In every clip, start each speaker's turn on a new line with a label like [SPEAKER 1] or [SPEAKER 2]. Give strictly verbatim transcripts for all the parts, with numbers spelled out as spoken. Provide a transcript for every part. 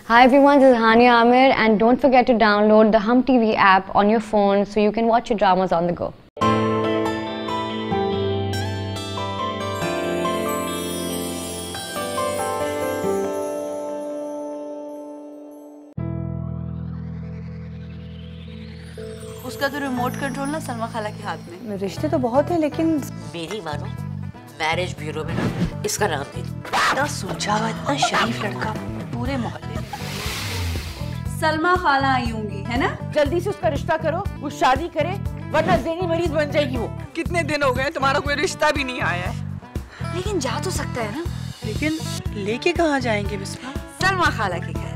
[SPEAKER 1] Hi everyone, this is Hania Amir and don't forget to download the Hum T V app on your phone so you can watch your dramas on the go.
[SPEAKER 2] उसका तो remote control ना सलमा खाला के हाथ में।
[SPEAKER 3] रिश्ते तो बहुत हैं लेकिन
[SPEAKER 4] मेरी मानो मैरिज ब्यूरो में ना इसका नाम दे दो।
[SPEAKER 3] इतना सुलझा हुआ इतना शरीफ लड़का पूरे मोहल्ले में।
[SPEAKER 2] सलमा खाला आई होंगी है ना?
[SPEAKER 5] जल्दी से उसका रिश्ता करो, वो शादी करे वरना ज़हनी मरीज बन जाएगी वो।
[SPEAKER 3] कितने दिन हो गए तुम्हारा कोई रिश्ता भी नहीं आया है।
[SPEAKER 2] लेकिन जा तो सकता है ना?
[SPEAKER 3] लेकिन लेके कहाँ जाएंगे बिस्मा?
[SPEAKER 2] सलमा खाला के घर।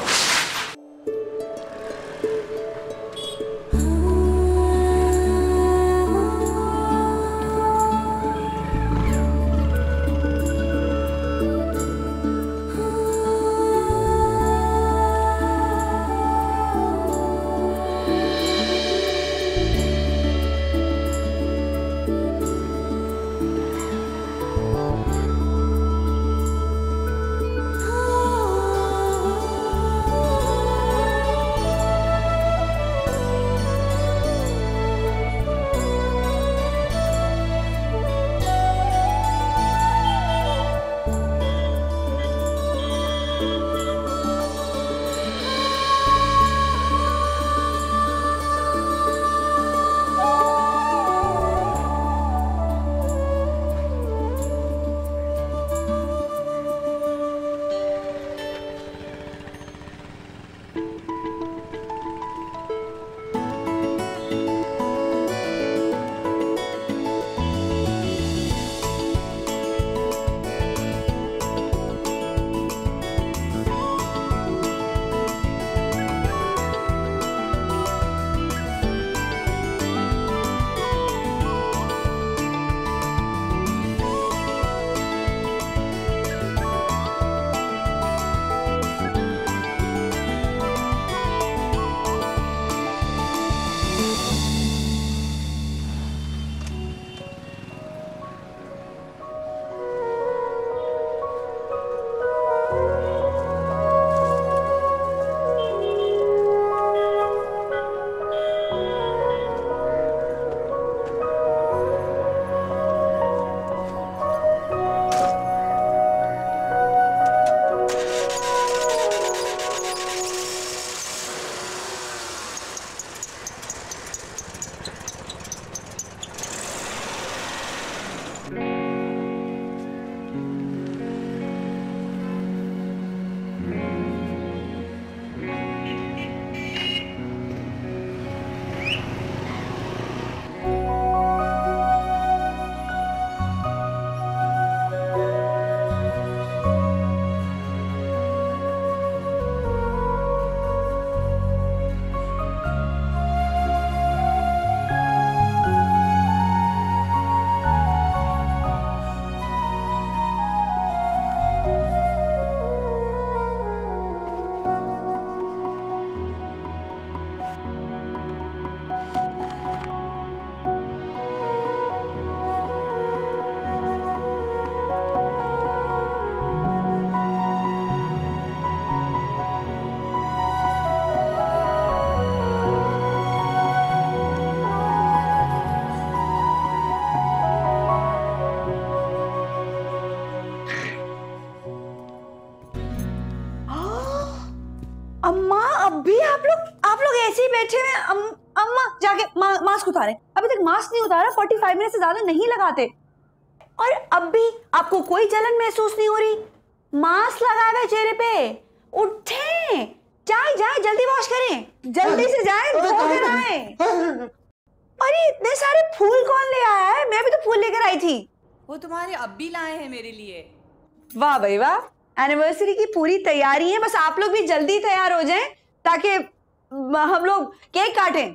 [SPEAKER 3] अम्मा अब भी आप लोग आप लोग ऐसे ही बैठे हुए। अम, अम्मा जाके मा, मास्क उतारे। अभी तक मास्क नहीं उतारा। पैंतालीस मिनट से ज्यादा नहीं लगाते और अब भी आपको कोई जलन महसूस नहीं हो रही। मास्क लगाए हुए चेहरे पे। उठे जाए जाए जल्दी वॉश करें, जल्दी से जाए धो कर आए। अरे इतने सारे फूल कौन ले आया है? मैं भी तो फूल लेकर आई थी।
[SPEAKER 2] वो तुम्हारे अब्बी लाए हैं मेरे लिए।
[SPEAKER 3] वाह भाई वाह, एनिवर्सरी की पूरी तैयारी है। बस आप लोग भी जल्दी तैयार हो जाएं ताकि हम लोग केक काटें।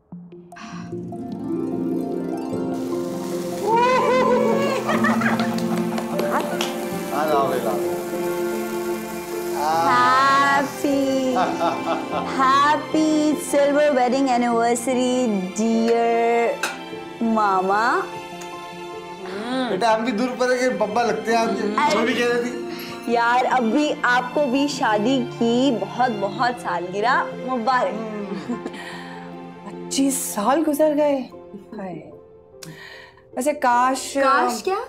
[SPEAKER 3] Happy, happy silver wedding anniversary, dear mama.
[SPEAKER 6] बेटा हम भी दूर पर है कि बब्बा लगते हैं आपके। जो भी कह रही थी
[SPEAKER 3] यार अभी आपको भी शादी की बहुत बहुत सालगिरह मुबारक।
[SPEAKER 6] पच्चीस साल गुजर गए। हाय, वैसे काश
[SPEAKER 3] काश क्या?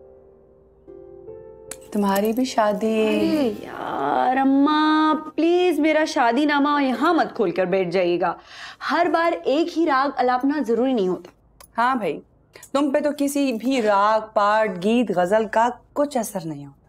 [SPEAKER 6] तुम्हारी भी शादी।
[SPEAKER 3] अरे यार अम्मा प्लीज मेरा शादी नामा यहाँ मत खोल कर बैठ जाइएगा। हर बार एक ही राग अलापना जरूरी नहीं होता।
[SPEAKER 6] हाँ भाई, तुम पे तो किसी भी राग पाठ गीत गजल का कुछ असर नहीं होता।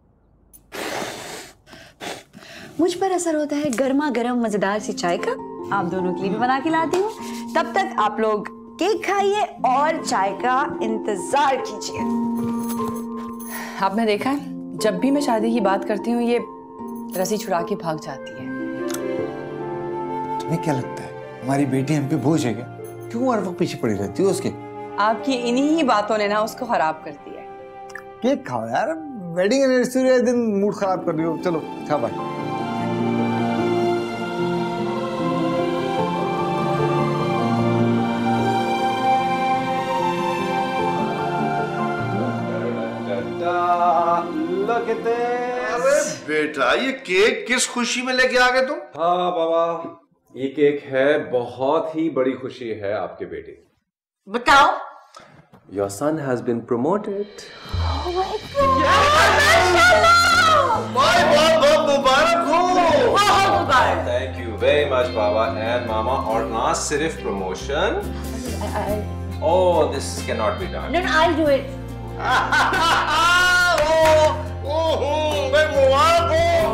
[SPEAKER 3] मुझ पर असर होता है गर्मा गर्म मजेदार सी चाय का। आप दोनों के लिए भी बना के लाती हूँ। तब तक आप लोग केक खाइए और चाय का इंतजार कीजिए।
[SPEAKER 6] आपने देखा है, जब भी मैं शादी की बात करती हूँ ये रस्सी छुड़ा के भाग जाती है।
[SPEAKER 7] तुम्हें क्या लगता है हमारी बेटी हम पे बोझ है क्या? क्यों हर वक्त पीछे पड़ी रहती हो उसके?
[SPEAKER 6] आपकी इन्हीं ही बातों ने ना उसको खराब कर दिया है।
[SPEAKER 7] केक खाओ यार, वेडिंग एनिवर्सरी के दिन मूड खराब कर रही हो। चलो खा भाई।
[SPEAKER 8] अरे बेटा, ये केक किस खुशी में लेके आ गए तुम?
[SPEAKER 9] हाँ बाबा, ये केक है, बहुत ही बड़ी खुशी है आपके बेटे।
[SPEAKER 4] बताओ।
[SPEAKER 9] Your son has been promoted.
[SPEAKER 8] भाई बहुत बहुत मुबारक हो।
[SPEAKER 4] बहुत मुबारक।
[SPEAKER 9] Thank you very much Baba and मामा। और ना सिर्फ promotion. Oh, this cannot be done.
[SPEAKER 4] No, no, I'll do it.
[SPEAKER 8] ओहो, मैं मुबारक हूँ।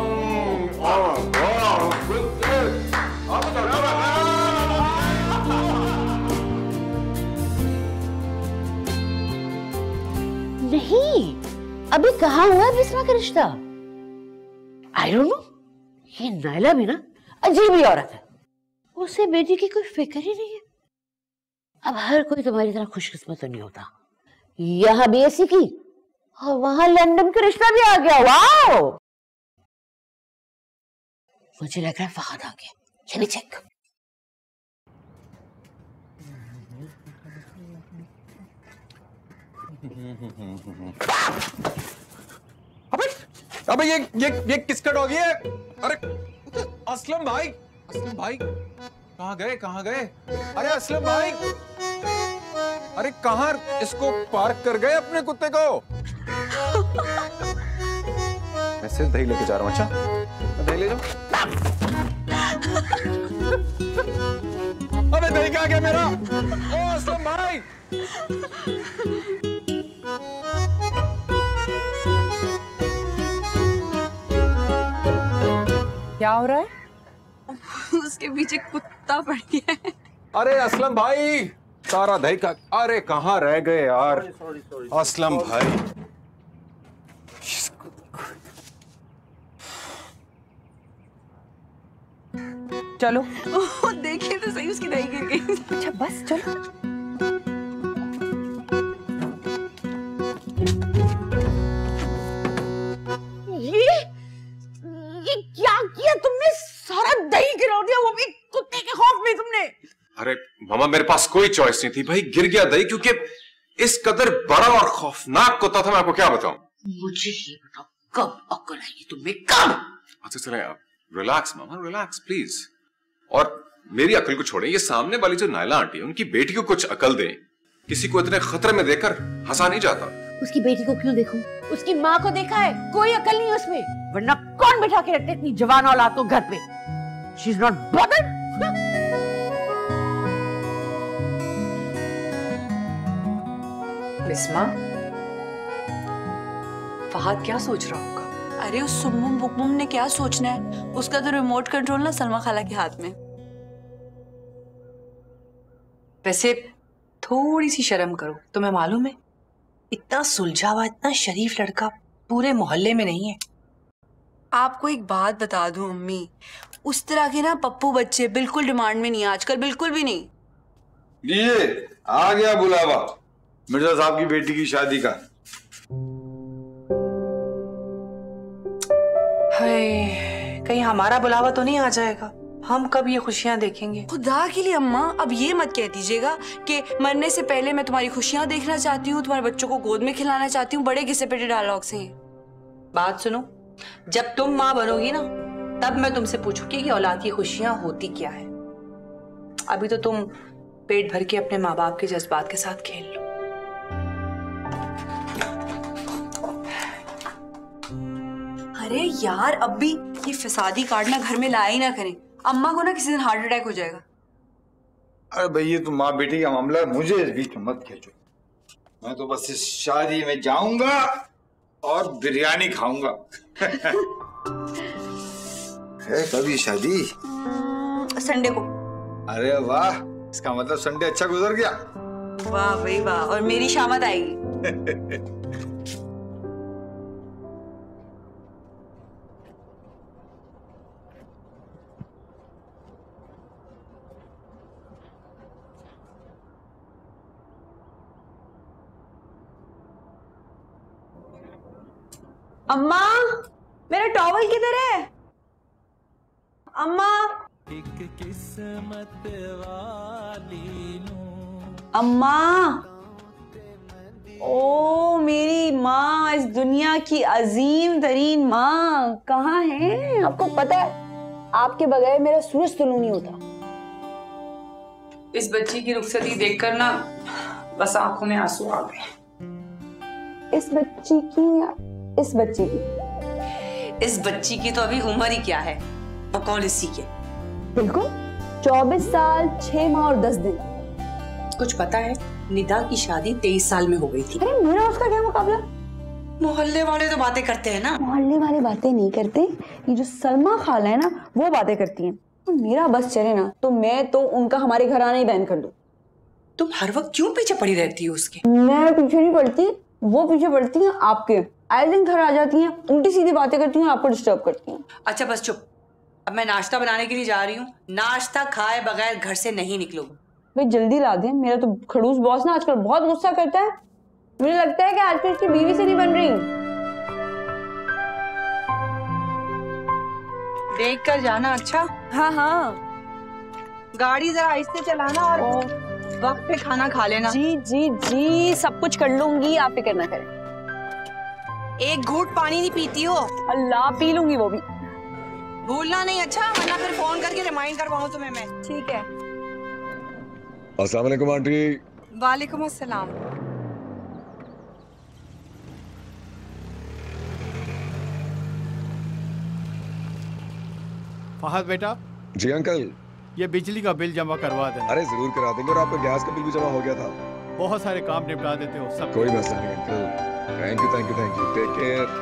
[SPEAKER 5] नहीं, अभी कहाँ हुआ है बिस्मा का रिश्ता? I don't know. ये नायला भी ना अजीब ही औरत है। उसे बेटी की कोई फिक्र ही नहीं है। अब हर कोई तुम्हारी तरह खुशकिस्मत तो नहीं होता। यहाँ बीएससी की और वहां लंदन का रिश्ता भी आ गया। वाओ, मुझे लग रहा है फहद आ गया। चलिए चेक।
[SPEAKER 9] अबे अबे ये ये ये किसका डॉगी है? अरे असलम भाई, असलम भाई कहाँ गए कहाँ गए? अरे असलम भाई, अरे कहाँ इसको पार्क कर गए अपने कुत्ते को? मैं सिर्फ दही लेके जा रहा हूँ। अच्छा दही ले जाओ। अबे दही कहाँ गया मेरा? ओ असलम भाई,
[SPEAKER 6] क्या हो रहा है?
[SPEAKER 2] उसके पीछे कुत्ता पड़ गया है।
[SPEAKER 9] अरे असलम भाई, सारा दही का। अरे कहाँ रह गए यार? असलम भाई,
[SPEAKER 6] चलो।
[SPEAKER 2] ओह, देखिए तो सही, उसकी दही गिर गई।
[SPEAKER 6] अच्छा बस चलो।
[SPEAKER 5] ये ये क्या किया तुमने? सारा दही गिरा दिया, वो भी कुत्ते के खौफ में तुमने।
[SPEAKER 9] अरे मामा, मेरे पास कोई चॉइस नहीं थी भाई, गिर गया दही, क्योंकि इस कदर बड़ा और खौफनाक कुत्ता था। मैं आपको क्या बताऊं?
[SPEAKER 5] मुझे ये बताओ, कब अक्ल आएगी तुम्हें? कब?
[SPEAKER 9] अच्छा चले आप रिलैक्स मामा, रिलैक्स प्लीज। और मेरी अकल को छोड़ें, ये सामने वाली जो नायला आंटी है उनकी बेटी को कुछ अकल दें। किसी को इतने खतरे में देकर हंसा नहीं जाता।
[SPEAKER 5] उसकी बेटी को क्यों देखूं? उसकी माँ को देखा है, कोई अकल नहीं है उसमें। वरना कौन बिठा के रखते इतनी जवान औलाद को घर पे? She is not bothered.
[SPEAKER 6] Bisma, Fahad क्या सोच रहा होगा?
[SPEAKER 2] अरे उस सुम्मुम बुकमुम ने क्या सोचना है? उसका तो रिमोट कंट्रोल ना सलमा खाला के हाथ में।
[SPEAKER 6] वैसे थोड़ी सी शर्म करो। तुम्हें मालूम है, इतना सुलझा हुआ, इतना शरीफ लड़का पूरे मोहल्ले में नहीं है।
[SPEAKER 2] आपको एक बात बता दूं अम्मी, उस तरह के ना पप्पू बच्चे बिल्कुल डिमांड में नहीं है आजकल, बिल्कुल भी नहीं।
[SPEAKER 7] ये आ गया बुलावा मिर्जा साहब की बेटी की शादी का।
[SPEAKER 6] हाय, कहीं हमारा बुलावा तो नहीं आ जाएगा? हम कब ये खुशियां देखेंगे?
[SPEAKER 2] खुदा के लिए अम्मा, अब ये मत कह दीजिएगा कि मरने से पहले मैं तुम्हारी खुशियां देखना चाहती हूँ, तुम्हारे बच्चों को गोद में खिलाना चाहती हूँ। बड़े घिसे पिटे डायलॉग्स हैं।
[SPEAKER 6] बात सुनो, जब तुम माँ बनोगी ना, तब मैं तुमसे पूछूंगी कि औलाद की खुशियां होती क्या है। अभी तो तुम पेट भर के अपने माँ बाप के जज्बात के साथ खेल लो।
[SPEAKER 2] अरे यार अब भी ये फसादी कार्ड ना घर में लाया ही ना करें, अम्मा को ना किसी दिन हार्ट अटैक हो जाएगा।
[SPEAKER 7] अरे भाई ये तो माँ बेटी का मामला है, मुझे इस बीच में मत खींचो। मैं तो बस इस शादी में जाऊंगा और बिरयानी खाऊंगा। है कभी शादी?
[SPEAKER 2] संडे को।
[SPEAKER 7] अरे वाह, इसका मतलब संडे अच्छा गुजर गया।
[SPEAKER 2] वाह भाई वाह, और मेरी शामत आएगी।
[SPEAKER 3] अम्मा, मेरा टॉवल किधर है? अम्मा, अम्मा, ओ मेरी माँ, इस दुनिया की अजीम तरीन माँ कहाँ है? आपको पता है आपके बगैर मेरा सूरज तुलू नहीं होता।
[SPEAKER 6] इस बच्ची की रुखसती देखकर ना बस आंखों में आंसू आ गए।
[SPEAKER 3] इस बच्ची की या इस बच्ची की?
[SPEAKER 6] इस बच्ची की तो अभी उम्र ही क्या है, बकौल इसी के।
[SPEAKER 3] बिल्कुल, चौबीस साल छह माह और दस दिन।
[SPEAKER 6] कुछ पता है, निदा की शादी तेईस साल में हो गई थी।
[SPEAKER 3] अरे मेरा उसका क्या मुकाबला?
[SPEAKER 6] मोहल्ले वाले तो बातें करते हैं ना।
[SPEAKER 3] मोहल्ले वाले बातें नहीं करते, ये जो सलमा खाला है ना वो बातें करती हैं। तो मेरा बस चले ना तो मैं तो उनका हमारे घर आना ही बैन कर दूं।
[SPEAKER 6] तुम हर वक्त क्यों पीछे पड़ी रहती हो उसके?
[SPEAKER 3] मैं पीछे नहीं पड़ती, वो पीछे पड़ती हैं आपके। आए दिन घर आ जाती हैं, उल्टी सीधी बातें करती हैं, आपको डिस्टर्ब करती हैं।
[SPEAKER 6] अच्छा बस चुप, अब मैं नाश्ता बनाने के लिए जा रही हूँ। नाश्ता खाए बगैर घर से नहीं निकलूंगी।
[SPEAKER 3] भाई जल्दी ला दें, मेरा तो खड़ूस बॉस ना आजकल बहुत गुस्सा करता है। मुझे लगता है कि आजकल इसकी बीवी से नहीं बन रही।
[SPEAKER 6] देख कर जाना। अच्छा
[SPEAKER 3] हाँ हाँ,
[SPEAKER 6] गाड़ी जरा आहिस्ते चलाना और वक्त पे खाना खा लेना।
[SPEAKER 3] जी जी जी, सब कुछ कर लूंगी, आप फिक्र ना करें।
[SPEAKER 6] एक घूंट पानी नहीं पीती हो?
[SPEAKER 3] अल्लाह, पी लूंगी वो भी।
[SPEAKER 6] भूलना नहीं, अच्छा, वरना फिर फोन करके रिमाइंड करवाऊं तुम्हें मैं।
[SPEAKER 3] ठीक है।
[SPEAKER 10] अस्सलाम वालेकुम आंटी।
[SPEAKER 6] वालेकुम अस्सलाम।
[SPEAKER 11] फहद बेटा।
[SPEAKER 10] जी अंकल।
[SPEAKER 11] ये बिजली का बिल जमा करवा देना।
[SPEAKER 10] अरे जरूर करा देंगे, और आपका गैस का बिल भी जमा हो गया था।
[SPEAKER 11] बहुत सारे काम निपटा देते हो सब।
[SPEAKER 10] कोई मसला नहीं uncle, thank you thank you thank you, take care.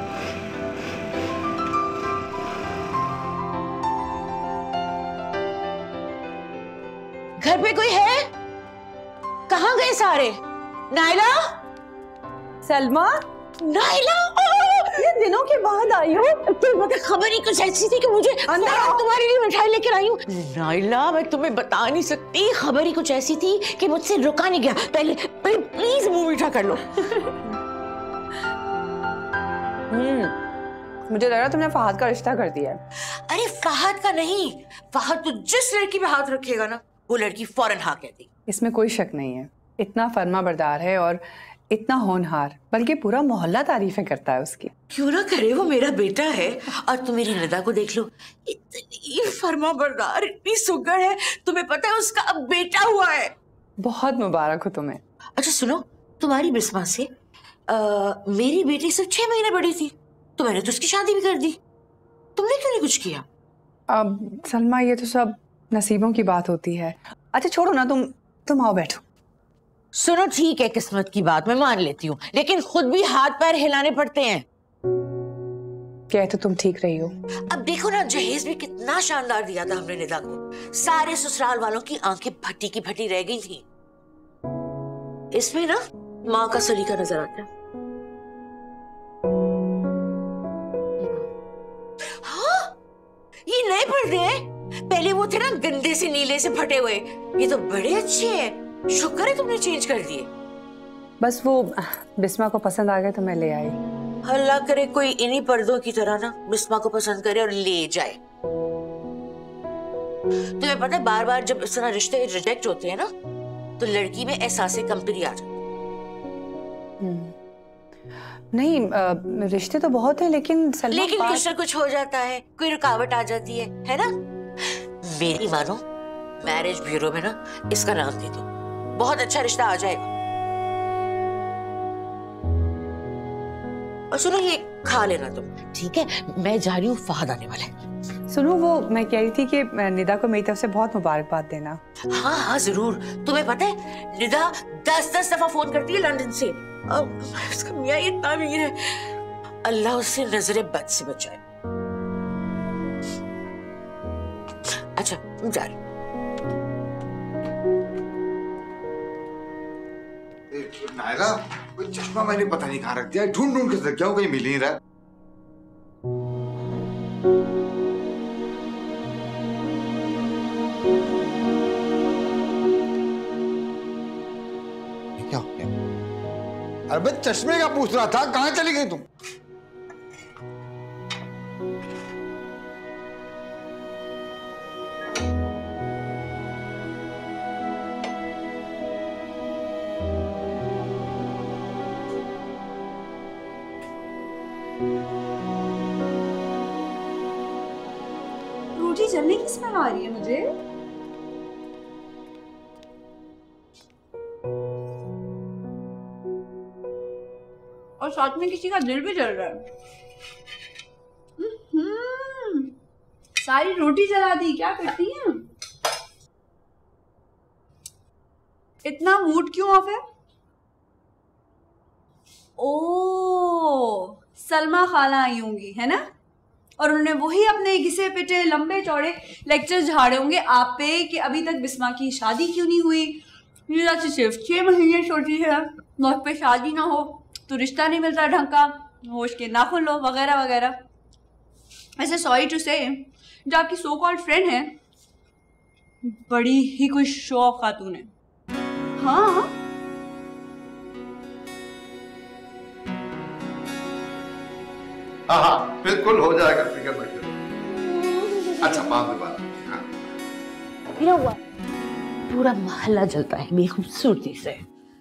[SPEAKER 5] घर पे कोई है? कहाँ गए सारे? नाइला?
[SPEAKER 3] सलमा?
[SPEAKER 5] नाइला?
[SPEAKER 3] ये दिनों के बाद आई हो?
[SPEAKER 5] तो मुझे खबर ही कुछ ऐसी थी कि मुझे अंदर तुम्हारे लिए मिठाई लेकर आई हूँ। नाइला, मैं तुम्हें बता नहीं सकती, खबर ही कुछ ऐसी थी कि मुझसे रुका नहीं गया। पहले पहले प्लीज मुंह मीठा कर लो।
[SPEAKER 6] हम्म, मुझे लगा तुमने फहद का रिश्ता कर दिया।
[SPEAKER 5] अरे फहद का नहीं, फहद तो जिस लड़की पे हाथ रखेगा ना वो लड़की फौरन हाँ कहती।
[SPEAKER 6] इसमें कोई शक नहीं है, इतना फर्माबरदार है और इतना होनहार, बल्कि पूरा मोहल्ला तारीफें करता है उसकी।
[SPEAKER 5] क्यों ना करे, वो मेरा बेटा है। और तुम मेरी निदा को देख लो, इतनी फर्माबरदार, इतनी सुगड़ है। तुम्हें पता है उसका अब बेटा हुआ है।
[SPEAKER 6] बहुत मुबारक हो तुम्हें।
[SPEAKER 5] अच्छा सुनो, तुम्हारी बिस्मा से आ, मेरी बेटी सिर्फ छह महीने बड़ी थी, तो मैंने तो उसकी शादी भी कर दी। तुमने क्यों नहीं कुछ किया?
[SPEAKER 6] अब सलमा, ये तो सब नसीबों की बात होती है। अच्छा छोड़ो ना, तुम तुम आओ बैठो।
[SPEAKER 5] सुनो ठीक है, किस्मत की बात मैं मान लेती हूँ, लेकिन खुद भी हाथ पैर हिलाने पड़ते हैं।
[SPEAKER 6] क्या तो तुम ठीक रही हो?
[SPEAKER 5] अब देखो ना, जहेज भी कितना शानदार दिया था हमने निदा को। सारे ससुराल वालों की आंखें भट्टी की भट्टी रह गई थी। इसमें ना माँ का सलीका नजर आता है। हाँ, ये नए पर्दे हैं। पहले वो थे ना गंदे से नीले से फटे हुए, ये तो बड़े अच्छे हैं। शुक्र है तुमने चेंज कर दिए।
[SPEAKER 6] बस वो बिस्मा को पसंद आ गया तो मैं ले आई।
[SPEAKER 5] अल्लाह करे कोई इन्हीं पर्दों की तरह ना बिस्मा को पसंद करे और ले जाए। तुम्हें पता है, बार बार जब इस तरह रिश्ते रिजेक्ट होते हैं ना तो लड़की में एहसास कमतरी आ जाती है।
[SPEAKER 2] नहीं आ, रिश्ते तो बहुत हैं लेकिन सलमा
[SPEAKER 4] लेकिन
[SPEAKER 2] बात...
[SPEAKER 4] कुछ ना कुछ हो जाता है, कोई रुकावट आ जाती है, है ना? मेरी मानो, मैरिज ब्यूरो में ना इसका नाम दे दो, बहुत अच्छा रिश्ता आ जाएगा। और सुनो, ये खा लेना तुम। ठीक है, मैं जा रही हूँ, फहद आने वाला है।
[SPEAKER 2] सुनो, वो मैं कह रही थी कि निदा को मेरी तरफ से बहुत मुबारकबाद देना।
[SPEAKER 4] हाँ हाँ जरूर। तुम्हें पता है निदा दस दस दफा फोन करती है लंदन से। अब उसका मियाँ इतना अमीर है, अल्लाह उससे नजरे बद से बचाए। अच्छा जा रही।
[SPEAKER 7] नायरा, कोई चश्मा मैंने पता नहीं कहाँ रख दिया, ढूंढ ढूंढ के रख गया हूँ, कहीं मिल नहीं रहा। क्या हो गया? अरे भाई चश्मे का पूछ रहा था, कहाँ चली गई तुम?
[SPEAKER 3] रोटी जलने की स्मेल आ रही है मुझे। और साथ में किसी का दिल भी जल रहा है। हम्म, सारी रोटी जला दी, क्या करती हैं? इतना मूड क्यों ऑफ है? ओ, सलमा खाला आई होंगी, है ना? और उन्होंने वही अपने घिसे पिटे लंबे चौड़े लेक्चर्स झाड़े होंगे आप पे कि अभी तक बिस्मा की शादी क्यों नहीं हुई, नीला से सिर्फ छह महीने छोटी है, वक्त पे शादी ना हो तो रिश्ता नहीं मिलता ढंग का, होश के नाखून लो, वगैरह वगैरह। ऐसे सॉरी टू से, जो आपकी सो कॉल्ड फ्रेंड है बड़ी ही कोई शो खातून है। हाँ,
[SPEAKER 8] हाँ हाँ बिल्कुल हो जाएगा, फिक्र मत करो। अच्छा बाद में बात।
[SPEAKER 5] हाँ। हुआ पूरा मोहल्ला जलता है मेरी खूबसूरती से।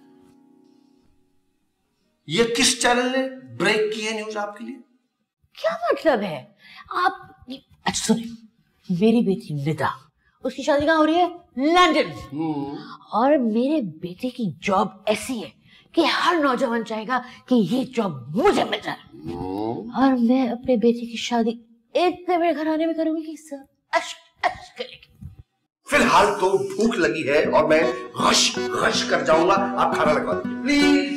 [SPEAKER 8] ये किस चैनल ने ब्रेक की है न्यूज आपके लिए?
[SPEAKER 5] क्या मतलब है आप? अच्छा सुनिए, मेरी बेटी निदा, उसकी शादी कहाँ हो रही है? लंदन। और मेरे बेटे की जॉब ऐसी है कि हर नौजवान चाहेगा कि ये जॉब मुझे मिल जाए, और मैं अपने बेटे की शादी इतने बड़े घराने में करूंगी कि सब अश्क अश्क करेगी।
[SPEAKER 8] फिलहाल तो भूख लगी है और मैं गश गश कर जाऊंगा, आप खाना लगवा दीजिए प्लीज।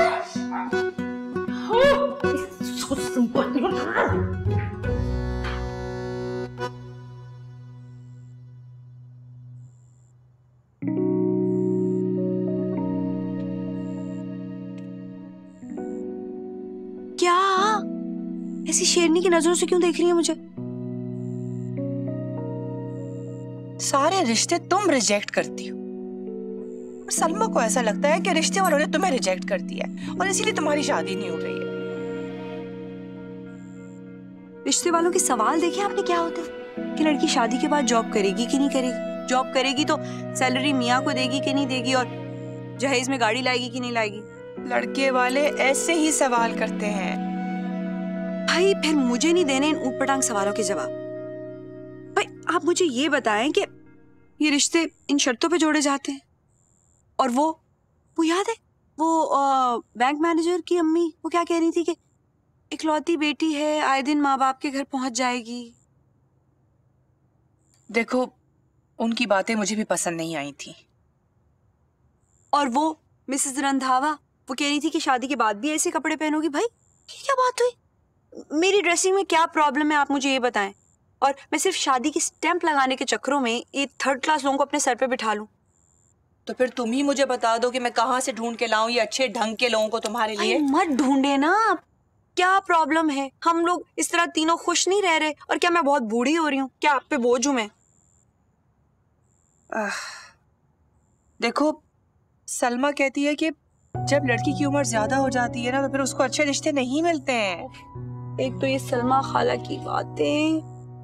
[SPEAKER 3] क्या ऐसी शेरनी की नजरों से क्यों देख रही है मुझे?
[SPEAKER 6] सारे रिश्ते तुम रिजेक्ट करती हो, और सलमा को ऐसा लगता है कि रिश्ते वालों ने तुम्हें रिजेक्ट कर दिया है और इसीलिए तुम्हारी शादी नहीं हो रही है।
[SPEAKER 3] रिश्ते वालों के सवाल देखे आपने क्या होते हैं कि लड़की शादी के बाद जॉब करेगी कि नहीं करेगी, जॉब करेगी तो सैलरी मियाँ को देगी कि नहीं देगी, और जहेज में गाड़ी लाएगी कि नहीं लाएगी।
[SPEAKER 6] लड़के वाले ऐसे ही सवाल करते हैं।
[SPEAKER 3] भाई फिर मुझे नहीं देने इन ऊटपटांग सवालों के जवाब। भाई आप मुझे ये बताएं कि ये रिश्ते इन शर्तों पे जोड़े जाते हैं, और वो वो याद है वो आ, बैंक मैनेजर की अम्मी वो क्या कह रही थी कि इकलौती बेटी है, आए दिन माँ बाप के घर पहुंच जाएगी।
[SPEAKER 6] देखो, उनकी बातें मुझे भी पसंद नहीं आई थी।
[SPEAKER 3] और वो मिसेस रंधावा वो कह रही थी कि शादी के बाद भी ऐसे कपड़े पहनोगी। भाई ये क्या बात हुई? मेरी ड्रेसिंग में क्या प्रॉब्लम है आप मुझे ये बताएं, और मैं सिर्फ शादी की स्टैंप लगाने के चक्करों में ये थर्ड क्लास लोगों को अपने सर पे बिठा लूं?
[SPEAKER 6] तो फिर तुम ही मुझे बता दो कि मैं कहाँ से ढूंढ के लाऊं ये अच्छे ढंग के लोगों को तुम्हारे लिए।
[SPEAKER 3] मत ढूंढे ना, क्या प्रॉब्लम है? हम लोग इस तरह तीनों खुश नहीं रह रहे, और क्या मैं बहुत बूढ़ी हो रही हूँ? क्या आप पे बोझ हूं मैं?
[SPEAKER 6] देखो, सलमा कहती है कि जब लड़की की उम्र ज्यादा हो जाती है ना तो फिर उसको अच्छे रिश्ते नहीं मिलते हैं।
[SPEAKER 3] एक तो ये सलमा खाला की बातें,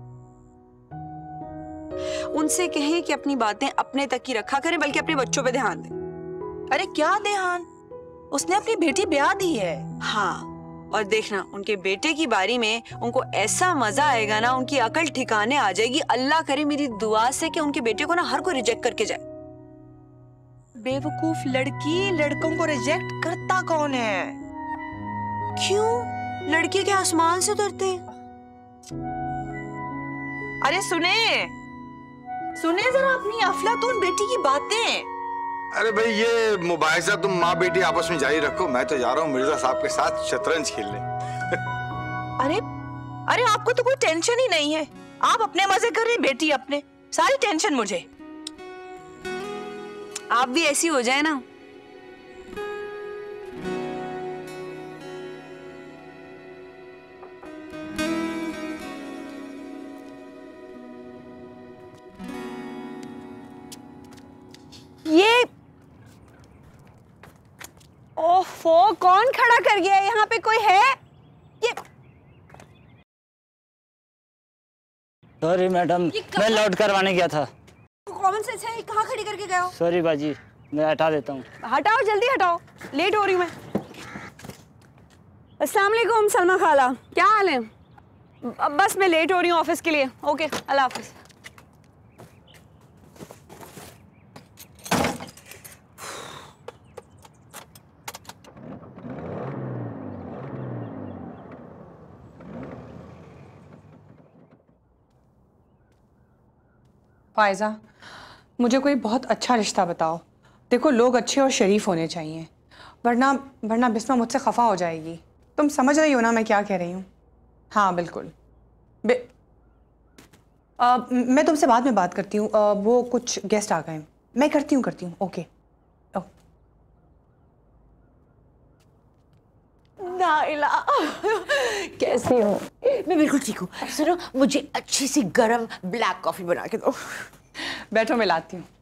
[SPEAKER 3] उनसे कहें कि अपनी बातें अपने तक ही रखा करें, बल्कि अपने बच्चों पे ध्यान दें।
[SPEAKER 6] अरे क्या ध्यान? उसने अपनी बेटी ब्याह दी है।
[SPEAKER 3] हाँ,
[SPEAKER 2] और देखना उनके बेटे की बारी में उनको ऐसा मजा आएगा ना, उनकी अकल ठिकाने आ जाएगी। अल्लाह करे मेरी दुआ से कि उनके बेटे को ना हर कोई रिजेक्ट करके जाए।
[SPEAKER 6] बेवकूफ लड़की, लड़कों को रिजेक्ट करता कौन है?
[SPEAKER 2] क्यों? लड़के के आसमान से उतरते हैं।
[SPEAKER 6] अरे सुने सुने जरा अपनी अफलातून बेटी की बातें।
[SPEAKER 7] अरे भाई ये मुबाहिजा तुम माँ बेटी आपस में जारी रखो, मैं तो जा रहा हूँ मिर्जा साहब के साथ शतरंज खेलने।
[SPEAKER 6] अरे अरे आपको तो कोई टेंशन ही नहीं है, आप अपने मजे कर रही, बेटी अपने, सारी टेंशन मुझे।
[SPEAKER 2] आप भी ऐसी हो जाए ना।
[SPEAKER 3] ये ओफो, कौन खड़ा कर गया? यहाँ पे कोई है? ये
[SPEAKER 12] सॉरी मैडम, मैं लौट करवाने गया था।
[SPEAKER 3] कॉमन सेंस है, कहाँ खड़ी करके गए हो?
[SPEAKER 12] सॉरी बाजी, मैं हटा देता हूँ।
[SPEAKER 3] हटाओ, जल्दी हटाओ, लेट हो रही हूँ मैं। अस्सलाम वालेकुम सलमा खाला, क्या हाल है? अब बस मैं लेट हो रही हूँ ऑफिस के लिए। ओके, अल्लाह हाफिज।
[SPEAKER 6] फायजा, मुझे कोई बहुत अच्छा रिश्ता बताओ। देखो लोग अच्छे और शरीफ होने चाहिए, वरना वरना बिस्मा मुझसे खफा हो जाएगी। तुम समझ रही हो ना मैं क्या कह रही हूँ? हाँ बिल्कुल। बे... आ, मैं तुमसे बाद में बात करती हूँ, वो कुछ गेस्ट आ गए हैं। मैं करती हूँ करती हूँ ओके।
[SPEAKER 5] नाइला, कैसी हो? मैं बिल्कुल ठीक हूँ। सुनो, मुझे अच्छी सी गरम ब्लैक कॉफी बना के दो।
[SPEAKER 6] बैठो, मैं लाती हूँ।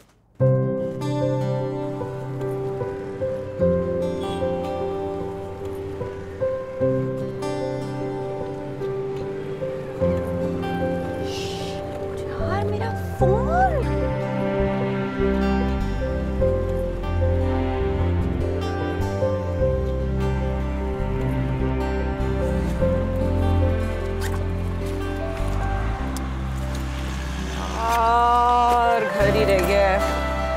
[SPEAKER 3] यार मेरा फोन।
[SPEAKER 6] और घर ही रह गया है।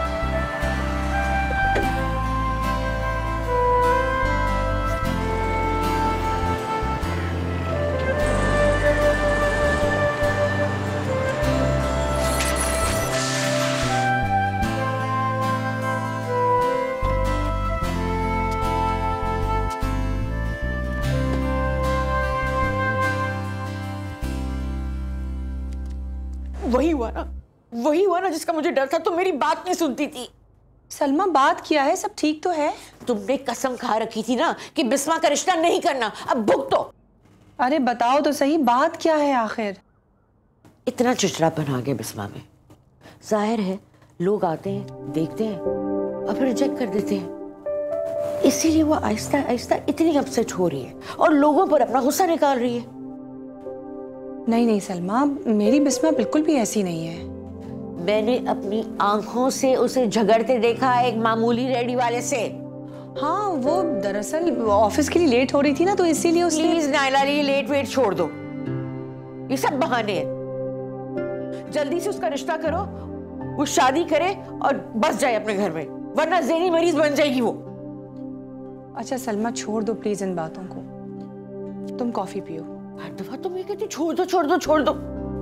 [SPEAKER 5] वही हुआ ना, वही हुआ ना जिसका मुझे डर था। तुम मेरी बात नहीं सुनती थी।
[SPEAKER 6] सलमा, बात किया है, सब ठीक तो है।
[SPEAKER 5] तुमने कसम खा रखी थी ना कि बिस्मा का रिश्ता नहीं करना, अब भुगतो।
[SPEAKER 6] अरे बताओ तो सही, बात क्या है आखिर?
[SPEAKER 5] इतना चिड़चिड़ापन आ गया बिस्मा में। जाहिर है लोग आते हैं, देखते हैं और फिर रिजेक्ट कर देते हैं। इसीलिए वो आहिस्ता आहिस्ता इतनी अपसेट हो रही है और लोगों पर अपना गुस्सा निकाल रही है।
[SPEAKER 6] नहीं नहीं सलमा, मेरी बिस्मा बिल्कुल भी ऐसी नहीं है।
[SPEAKER 5] मैंने अपनी आंखों से उसे झगड़ते देखा एक मामूली रेडी वाले से।
[SPEAKER 6] हाँ, वो दरअसल ऑफिस के लिए लेट हो रही थी ना, तो इसीलिए उसने।
[SPEAKER 5] प्लीज नाइला, ये लेट वेट छोड़ दो, ये सब बहाने हैं। जल्दी से उसका रिश्ता करो, वो शादी करे और बस जाए अपने घर में, वरना ज़हनी मरीज बन जाएगी वो।
[SPEAKER 6] अच्छा सलमा, छोड़ दो प्लीज इन बातों को, तुम कॉफी पियो।
[SPEAKER 5] हर दफा तुम ये कहती छोड़ दो छोड़ दो छोड़ दो।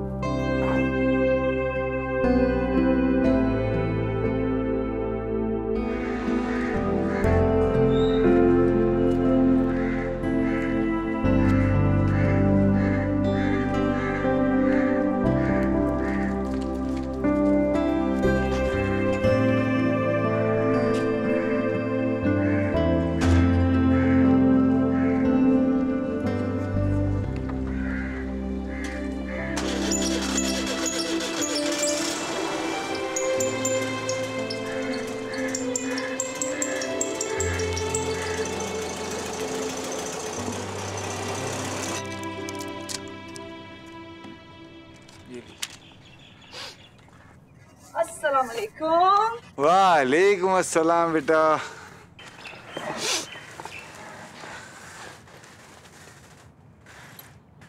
[SPEAKER 3] अस्सलाम वालेकुम।
[SPEAKER 7] वालेकुम अस्सलाम बेटा।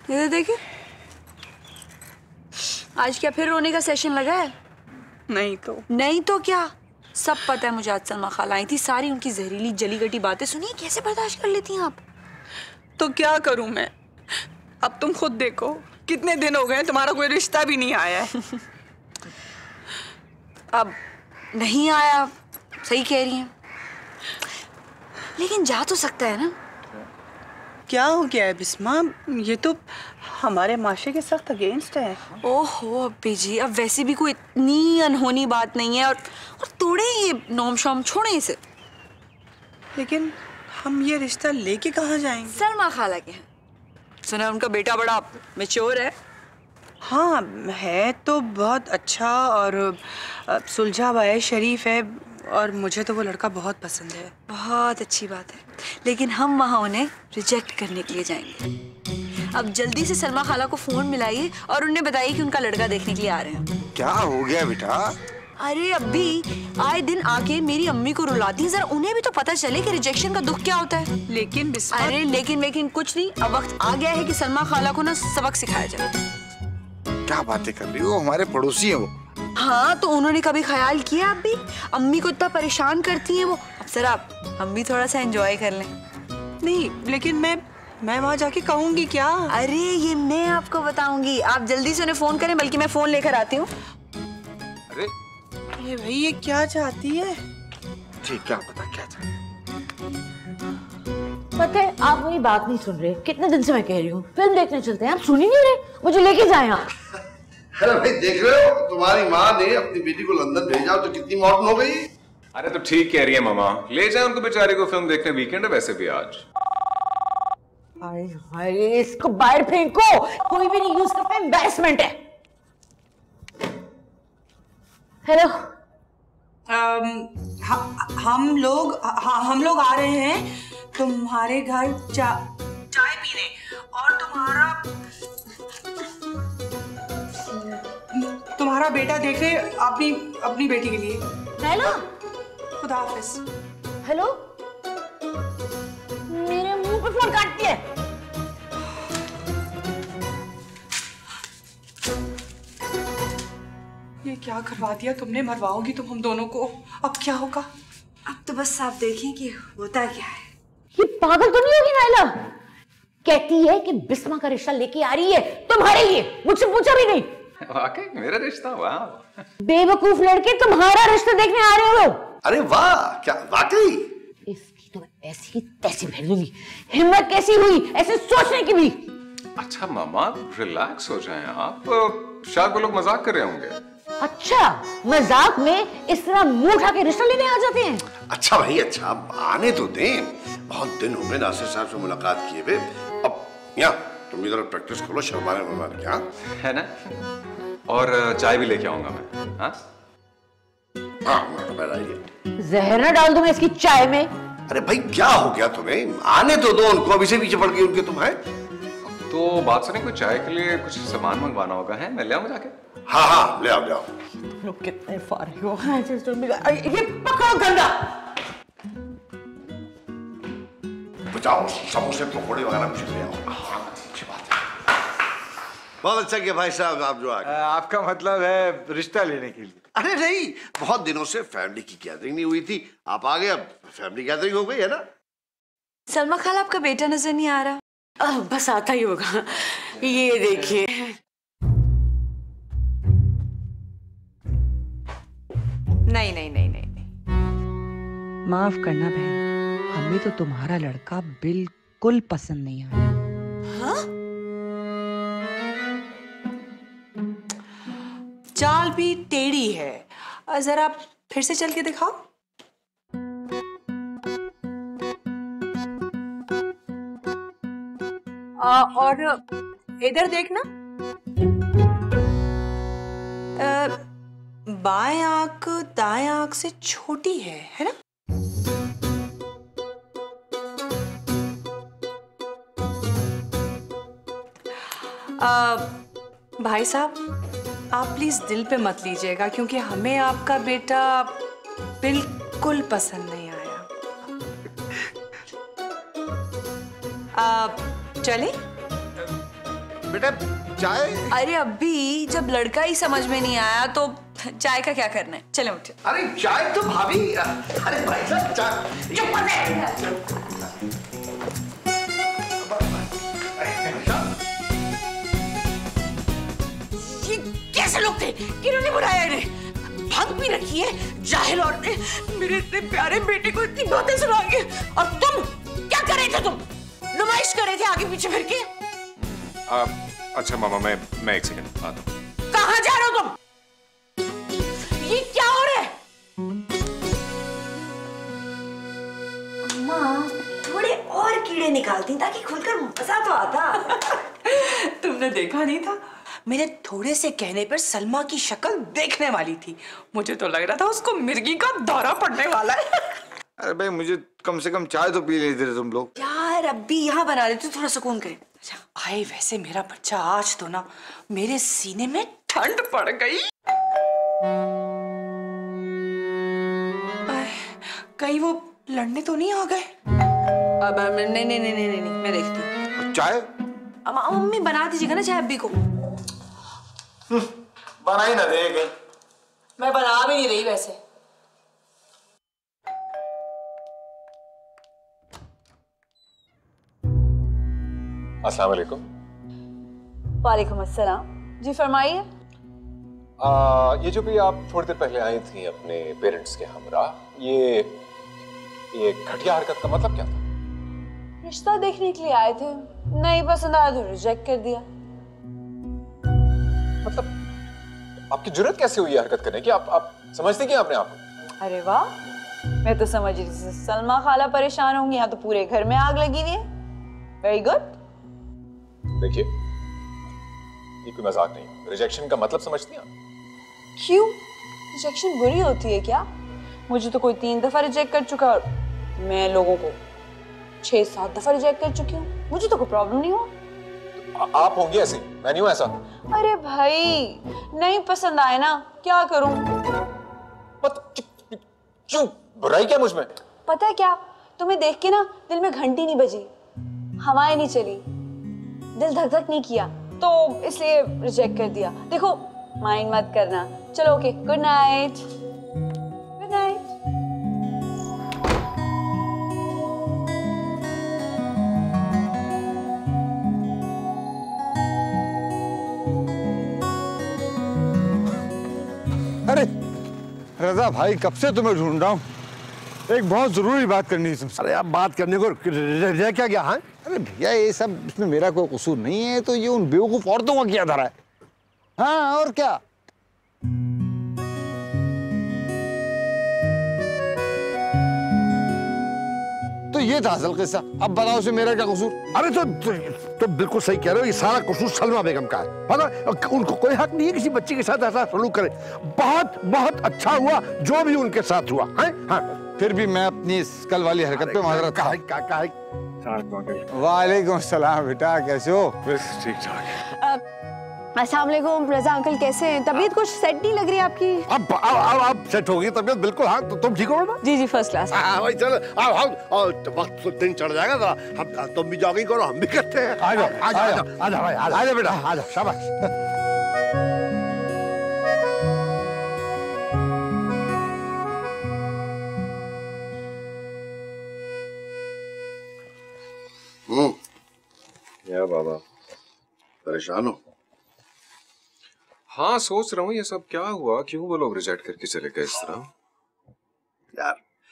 [SPEAKER 2] इधर देखिए, आज क्या फिर रोने का सेशन लगा है?
[SPEAKER 6] नहीं तो
[SPEAKER 2] नहीं तो क्या, सब पता है मुझे। आज सलमा खाला आई थी, सारी उनकी जहरीली जली गटी बातें सुनिए, कैसे बर्दाश्त कर लेती हैं आप?
[SPEAKER 6] तो क्या करूं मैं? अब तुम खुद देखो, कितने दिन हो गए तुम्हारा कोई रिश्ता भी नहीं आया है।
[SPEAKER 2] अब नहीं आया, सही कह रही हैं, लेकिन जा तो सकता है ना।
[SPEAKER 6] क्या हो गया है बिस्मा? ये तो हमारे माशरे के सख्त अगेंस्ट है।
[SPEAKER 2] ओहो अब्बी जी, अब वैसे भी कोई इतनी अनहोनी बात नहीं है, और और तोड़े ये नोम शोम, छोड़े इसे।
[SPEAKER 6] लेकिन हम ये रिश्ता लेके कहाँ जाएंगे?
[SPEAKER 2] सलमा खाला के हैं, सुना उनका बेटा बड़ा मैच्योर है।
[SPEAKER 6] हाँ है तो बहुत अच्छा, और सुलझा हुआ है, शरीफ है, और मुझे तो वो लड़का बहुत पसंद है।
[SPEAKER 2] बहुत अच्छी बात है, लेकिन हम वहाँ उन्हें रिजेक्ट करने के लिए जाएंगे। अब जल्दी से सलमा खाला को फोन मिलाइए और उन्हें बताइए कि उनका लड़का देखने के लिए आ रहे हैं।
[SPEAKER 8] क्या हो गया बेटा?
[SPEAKER 2] अरे अब्बी, आए दिन आके मेरी अम्मी को रुलाती हैं, जरा उन्हें भी तो पता चले कि रिजेक्शन का दुख क्या होता है।
[SPEAKER 6] लेकिन
[SPEAKER 2] अरे लेकिन लेकिन कुछ नहीं, अब वक्त आ गया है कि सलमा खाला को ना सबक सिखाया जाए।
[SPEAKER 7] क्या बातें कर रही हो, हमारे पड़ोसी हैं वो।
[SPEAKER 2] हाँ तो उन्होंने कभी ख्याल किया अभी अम्मी को इतना परेशान करती हैं वो? अब जरा हम भी थोड़ा सा एंजॉय कर लें।
[SPEAKER 6] नहीं लेकिन मैं मैं वहाँ जाके कहूँगी क्या?
[SPEAKER 2] अरे ये मैं आपको बताऊंगी, आप जल्दी से उन्हें फोन करें, बल्कि मैं फोन लेकर आती हूँ।
[SPEAKER 7] अरे
[SPEAKER 6] ये भाई ये क्या चाहती है?
[SPEAKER 7] ठीक, क्या पता क्या चाहती है।
[SPEAKER 5] पता है आप मेरी बात नहीं सुन रहे, कितने दिन से मैं कह रही हूँ फिल्म देखने चलते हैं, आप सुन ही नहीं रहे, मुझे लेके जाए आप।
[SPEAKER 8] अरे भाई देख रहे हो, तुम्हारी माँ ने अपनी बेटी को लंदन भेजा तो कितनी मॉडर्न हो गई।
[SPEAKER 9] अरे तो ठीक कह रही है मामा, ले जाए उनको बेचारे को फिल्म देखने, वीकेंड है वैसे भी आज।
[SPEAKER 5] अरे अरे इसको बाहर फेंको, कोई भी नहीं यूज करता, एम्बैरेसमेंट है। हेलो,
[SPEAKER 6] हम लोग हम लोग आ रहे हैं तुम्हारे घर चा, चाय पीने, और तुम्हारा तुम्हारा बेटा देखने अपनी अपनी बेटी के लिए।
[SPEAKER 5] हेलो,
[SPEAKER 6] खुदा हाफिज।
[SPEAKER 5] हेलो, मेरे मुंह पे फोन काटती है।
[SPEAKER 6] ये क्या करवा दिया तुमने, मरवाओगी तुम हम दोनों को। अब क्या होगा?
[SPEAKER 2] अब तो बस आप देखें कि होता क्या है।
[SPEAKER 5] ये पागल तो नहीं होगी नाइला? कहती है कि बिस्मा का रिश्ता लेके आ रही है तुम्हारे लिए, मुझसे पूछा भी नहीं।
[SPEAKER 9] वाकई मेरा रिश्ता? वाह,
[SPEAKER 5] बेवकूफ लड़के, तुम्हारा रिश्ता देखने आ रहे हो।
[SPEAKER 8] अरे वाह, क्या वाकई?
[SPEAKER 5] इसकी तो ऐसी तैसी भेज दूंगी, हिम्मत कैसी हुई ऐसे सोचने की भी।
[SPEAKER 9] अच्छा मामा रिलैक्स हो जाएं आप, शायद वो लोग मजाक कर रहे होंगे।
[SPEAKER 5] अच्छा, मजाक में इस तरह मुंह उठा के रिश्ता लेने आ जाते हैं?
[SPEAKER 8] अच्छा भाई अच्छा, आने तो दें, बहुत दिन हो गए नासिर साहब से मुलाकात किए हुए। अब यहाँ तुम इधर प्रैक्टिस करो, शर्माने मरमाने क्या
[SPEAKER 9] है ना। और चाय भी लेके आऊंगा मैं। हाँ
[SPEAKER 8] हाँ,
[SPEAKER 5] जहर ना डाल दूं मैं इसकी चाय में।
[SPEAKER 8] अरे भाई क्या हो गया तुम्हें, आने तो दो उनको, अभी से पीछे पड़ गई उनके तुम है।
[SPEAKER 9] तो बात सुने, कोई चाय के लिए कुछ सामान मंगवाना होगा, है मैं ले आऊं जाके?
[SPEAKER 8] हाँ हाँ ले आओ ले आओ।
[SPEAKER 5] लोग कितने फारे हो। ये पकड़ो गंदा।
[SPEAKER 8] बचाओ, समोसे पकौड़े वगैरह कुछ ले आओ। हाँ अच्छी बात है, बहुत अच्छा किया भाई साहब आप जो आ गए।
[SPEAKER 7] आपका मतलब है रिश्ता लेने के लिए?
[SPEAKER 8] अरे नहीं, बहुत दिनों से फैमिली की गैदरिंग नहीं हुई थी, आप आ गए, अब फैमिली गैदरिंग हो गई है ना।
[SPEAKER 2] सलमा खाला आपका बेटा नजर नहीं आ रहा?
[SPEAKER 4] आ, बस आता ही होगा, ये देखिए।
[SPEAKER 2] नहीं नहीं नहीं नहीं नहीं,
[SPEAKER 6] माफ करना बहन, हमें तो तुम्हारा लड़का बिल्कुल पसंद नहीं आया।
[SPEAKER 2] हाँ?
[SPEAKER 6] चाल भी टेढ़ी है, जरा फिर से चल के दिखाओ। आ, और इधर देखना, बाएं आंख दाएं आंख से छोटी है, है ना? आ, भाई साहब आप प्लीज दिल पे मत लीजिएगा, क्योंकि हमें आपका बेटा बिल्कुल पसंद नहीं आया। आ, चले?
[SPEAKER 8] बेटा चाय।
[SPEAKER 2] अरे अभी जब लड़का ही समझ में नहीं आया तो चाय का क्या करना है? चले उठे।
[SPEAKER 8] अरे चाय तो भाभी, अरे भाई साहब चाय।
[SPEAKER 4] चुप कर। ये कैसे लोग थे? किन्होंने बुलाया इन्हें? भंग भी रखी है जाहिल औरतें। मेरे इतने प्यारे बेटे को इतनी बातें सुनाएंगे। और तुम क्या कर रहे थे? तुम नुमाइश कर रहे थे आगे पीछे फिर के?
[SPEAKER 9] आ, अच्छा मामा, मैं मैं एक सेकंड आता हूँ।
[SPEAKER 4] कहाँ जा रहे हो तुम? ये क्या हो रहा है?
[SPEAKER 3] अम्मा थोड़े और कीड़े निकालती ताकि खुलकर मजा तो आता।
[SPEAKER 6] तुमने देखा नहीं था? मेरे थोड़े से कहने पर सलमा की शक्ल देखने वाली थी। मुझे तो लग रहा था उसको मिर्गी का दौरा पड़ने वाला है।
[SPEAKER 7] अरे भाई मुझे कम से कम चाय तो पी लेते तुम लोग।
[SPEAKER 3] यार अभी यहाँ बना देते थोड़ा सुकून करे।
[SPEAKER 6] आए वैसे मेरा बच्चा, आज तो ना मेरे सीने में ठंड पड़ गई। कहीं वो लड़ने तो नहीं आ गए?
[SPEAKER 2] अब नहीं नहीं नहीं नहीं नहीं मैं देखती हूँ।
[SPEAKER 7] चाय
[SPEAKER 2] मम्मी बना दीजिएगा ना चाय अब्बी को।
[SPEAKER 7] बना ही ना दे कहीं।
[SPEAKER 2] मैं बना भी नहीं रही वैसे।
[SPEAKER 9] अस्सलाम वालेकुम।
[SPEAKER 2] वालेकुम अस्सलाम। जी फरमाइए।
[SPEAKER 9] ये जो भी आप थोड़ी देर पहले आई थी अपने पेरेंट्स के हमरा, ये ये घटिया हरकत का मतलब क्या था?
[SPEAKER 2] रिश्ता देखने के लिए आए थे, नहीं पसंद आया तो रिजेक्ट कर दिया।
[SPEAKER 9] मतलब आपकी जुर्रत कैसे हुई है हरकत करने की? आप आप समझते क्या अपने आप को?
[SPEAKER 2] अरे वाह, मैं तो समझ रही थी सलमा खाला परेशान होंगी, यहाँ तो पूरे घर में आग लगी हुई है। Very good.
[SPEAKER 9] देखिए, ये कोई मजाक नहीं। रिजेक्शन का मतलब समझती हैं?
[SPEAKER 2] क्यों? रिजेक्शन बुरी होती है क्या? मुझे तो कोई तीन दफा रिजेक्ट कर चुका और मैं लोगों को छह सात दफा रिजेक्ट कर चुकी हूँ। मुझे तो कोई प्रॉब्लम नहीं हुआ।
[SPEAKER 9] आ, आप होंगे ऐसी, मैं नहीं हूं ऐसा।
[SPEAKER 2] अरे भाई नहीं पसंद आए ना, क्या करूं?
[SPEAKER 9] क्यों? बुराई क्या मुझ में?
[SPEAKER 2] पता है क्या, तुम्हें देख के ना दिल में घंटी नहीं बजी, हवाएं नहीं चली, दिल धक धक नहीं किया, तो इसलिए रिजेक्ट कर दिया। देखो माइंड मत करना। चलो okay, good night. Good night.
[SPEAKER 7] अरे रजा भाई, कब से तुम्हें ढूंढ रहा हूँ। एक बहुत जरूरी बात करनी है तुमसे।
[SPEAKER 8] अरे आप बात करने को रह क्या गया? हाँ
[SPEAKER 7] अरे भैया ये सब, इसमें मेरा कोई कसूर नहीं है, तो ये उन बेवकूफ औरतों का क्या धरा है। हाँ और क्या। तो ये था असल किस्सा। अब बताओ से मेरा क्या कसूर?
[SPEAKER 8] अरे तो, तो तो बिल्कुल सही कह रहे हो, ये सारा कसूर सलमा बेगम का है, है ना? उनको कोई हक नहीं है किसी बच्ची के साथ ऐसा सलूक करे। बहुत बहुत अच्छा हुआ जो भी उनके साथ हुआ है। हाँ
[SPEAKER 7] फिर भी मैं अपनी इस कल वाली हरकत पे माजरत
[SPEAKER 8] का का, का,
[SPEAKER 7] वालेकुम सलाम बेटा, कैसे हो?
[SPEAKER 9] बस ठीक ठाक।
[SPEAKER 3] अस्सलाम वालेकुम। रजा अंकल कैसे हैं? तबीयत कुछ सेट नहीं लग रही आपकी।
[SPEAKER 8] अब अब अब सेट होगी तबीयत बिल्कुल। हाँ तो तुम ठीक हो ना?
[SPEAKER 3] जी जी फर्स्ट क्लास।
[SPEAKER 8] हाँ भाई चलो, अब हम वक्त तो दिन चढ़ जाएगा जरा, हम तुम भी जॉगिंग करो, हम भी करते हैं।
[SPEAKER 7] आ जाओ
[SPEAKER 8] आ जाओ आ जाओ भाई, आ जाओ
[SPEAKER 7] बेटा, आ जाओ, शाबाश।
[SPEAKER 8] हम्म
[SPEAKER 10] या बाबा,
[SPEAKER 8] परेशान हो?
[SPEAKER 10] हाँ सोच रहा हूँ ये सब क्या हुआ, क्यों वो लोग रिजेक्ट करके चले गए इस तरह।
[SPEAKER 8] यार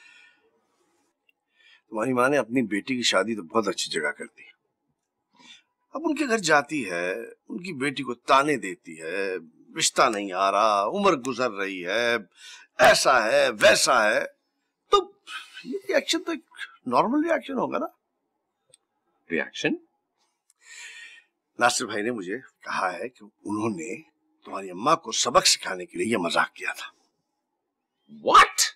[SPEAKER 8] तुम्हारी माँ ने अपनी बेटी की शादी तो बहुत अच्छी जगह कर दी। अब उनके घर जाती है, उनकी बेटी को ताने देती है, रिश्ता नहीं आ रहा, उम्र गुजर रही है, ऐसा है वैसा है, तो ये रिएक्शन तो एक नॉर्मल रिएक्शन होगा ना।
[SPEAKER 10] रिएक्शन?
[SPEAKER 8] नासिर भाई ने मुझे कहा है कि उन्होंने तुम्हारी अम्मा को सबक सिखाने के लिए ये मजाक किया था।
[SPEAKER 10] What?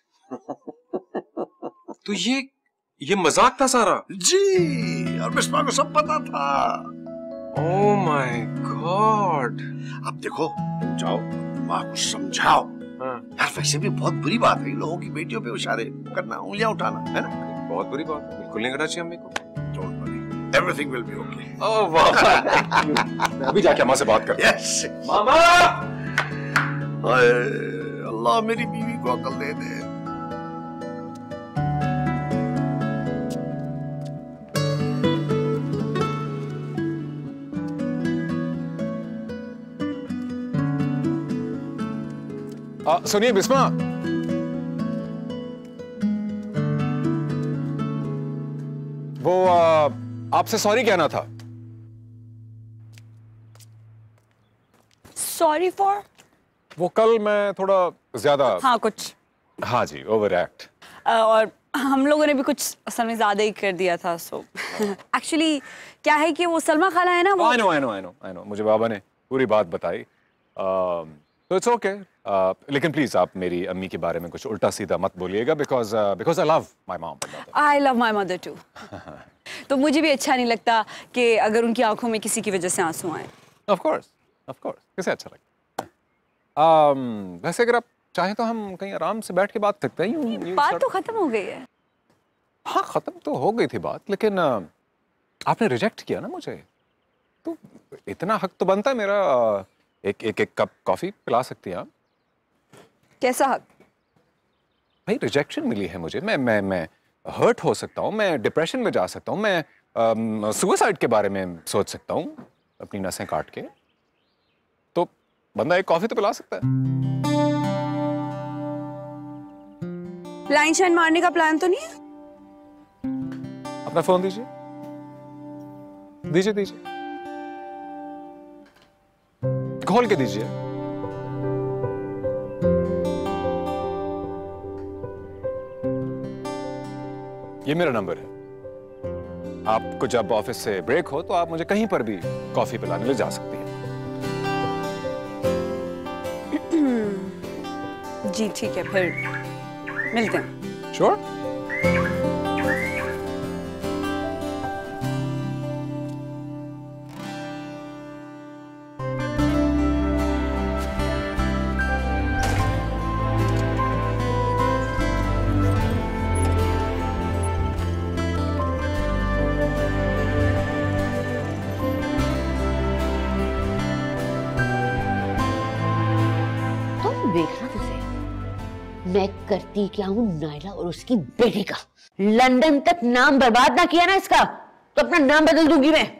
[SPEAKER 10] तो ये ये मजाक था सारा?
[SPEAKER 8] जी, और बिस्मा को सब पता था।
[SPEAKER 10] Oh my God!
[SPEAKER 8] अब देखो, तुम जाओ माँ को समझाओ। हाँ। यार वैसे भी बहुत बुरी बात है लोगों की बेटियों पे इशारे करना, उंगलियां उठाना, है ना?
[SPEAKER 10] बहुत बुरी बात है, बिल्कुल नहीं करना चाहिए अम्मी को।
[SPEAKER 8] Don't worry, everything will be okay.
[SPEAKER 9] Oh वाह, मैं अभी जाके अम्मा से बात करता हूं।
[SPEAKER 8] यस
[SPEAKER 9] मामा।
[SPEAKER 8] हाय अल्लाह मेरी बीवी को अकल दे दे।
[SPEAKER 9] आ, सुनिए बिस्मा, वो आ, आपसे सॉरी कहना था।
[SPEAKER 2] Sorry for?
[SPEAKER 9] वो कल मैं थोड़ा ज्यादा,
[SPEAKER 2] हाँ कुछ,
[SPEAKER 9] हाँ जी, ओवर एक्ट।
[SPEAKER 2] और हम लोगों ने भी कुछ असल में ज्यादा ही कर दिया था। सो एक्चुअली क्या है कि वो सलमा खाला है ना, वो
[SPEAKER 9] I know I know I know I know मुझे बाबा ने पूरी बात बताई, तो इट्स ओके। लेकिन प्लीज आप मेरी अम्मी के बारे में कुछ उल्टा सीधा मत बोलिएगा, because because I love my mom.
[SPEAKER 2] I love my mother too. तो मुझे भी अच्छा नहीं लगता कि अगर उनकी आंखों में किसी की वजह से आंसू आए।
[SPEAKER 9] ऑफ कोर्स ऑफ कोर्स, कैसे अच्छा लगता है। um, वैसे अगर आप चाहे तो हम कहीं आराम से बैठ के बात करते हैं। यूं, यूं
[SPEAKER 2] बात तो खत्म हो गई है।
[SPEAKER 9] हाँ खत्म तो हो गई थी बात, लेकिन uh, आपने रिजेक्ट किया ना मुझे, तो इतना हक तो बनता है मेरा, uh, एक एक एक कप कॉफी पिला सकती हैं आप।
[SPEAKER 2] कैसा हक?
[SPEAKER 9] भाई रिजेक्शन मिली है मुझे, मैं मैं मैं हर्ट हो सकता हूँ, मैं डिप्रेशन में जा सकता हूँ, मैं सुसाइड um, के बारे में सोच सकता हूँ अपनी नसें काट के, तो बंदा एक कॉफी तो पिला सकता है।
[SPEAKER 2] लाइन शाइन मारने का प्लान तो नहीं है?
[SPEAKER 9] अपना फोन दीजिए दीजिए दीजिए, खोल के दीजिए। ये मेरा नंबर है, आपको जब ऑफिस से ब्रेक हो तो आप मुझे कहीं पर भी कॉफी पिलाने ले जा सकती हैं।
[SPEAKER 2] जी ठीक है, फिर मिलते हैं।
[SPEAKER 9] श्योर?
[SPEAKER 5] देखना तुझे मैं करती क्या हूँ नायला और उसकी बेटी का। लंदन तक नाम बर्बाद ना किया ना इसका, तो अपना नाम बदल दूंगी मैं।